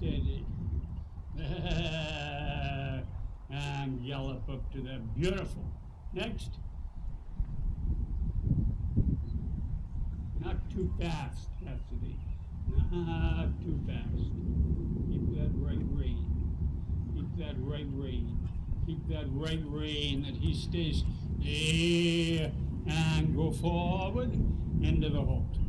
steady. And gallop up to them. Beautiful. Next. Not too fast, Cassidy. Not too fast. Keep that right rein. Keep that right rein. Keep that right rein that he stays there and go forward into the halt.